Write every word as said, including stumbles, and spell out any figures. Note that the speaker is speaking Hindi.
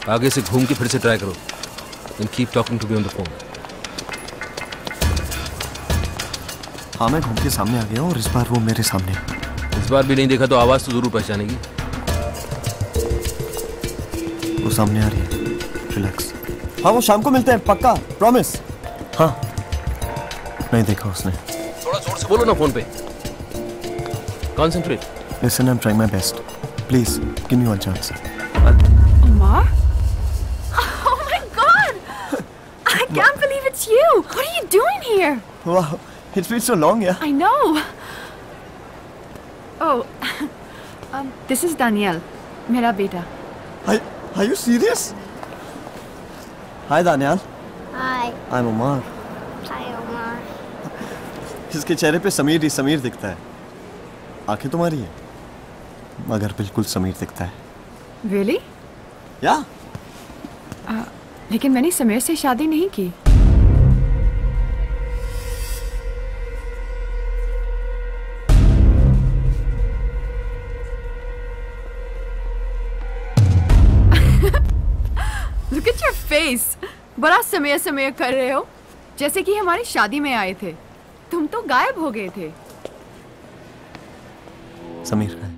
आगे से घूम के फिर से ट्राई करो। And keep talking to me on the phone. हाँ मैं घूम के सामने आ गया और इस बार वो मेरे सामने। इस बार भी नहीं देखा तो आवाज तो जरूर पहचानेगी। वो सामने आ रही है। रिलैक्स। हाँ वो शाम को मिलते हैं पक्का, प्रॉमिस। हाँ नहीं देखा उसने। थोड़ा जोर से बोलो ना फोन पे। Concentrate. Listen, I'm trying my best. Please give me one chance. Omar? Oh my God! I can't believe it's you. What are you doing here? Wow, it's been so long, yeah. I know. Oh, um, this is Danielle, मेरा बेटा. Are, are you serious? Hi, Danielle. Hi. I'm Omar. Hi, Omar. इसके चेहरे पे समीर ही समीर दिखता है। आंखें तुम्हारी है, मगर बिल्कुल समीर दिखता है। Really? Yeah. Uh, लेकिन मैंने समीर से शादी नहीं की। Look at your face. बड़ा समीर समीर कर रहे हो, जैसे कि हमारी शादी में आए थे। तुम तो गायब हो गए थे। समीर का है।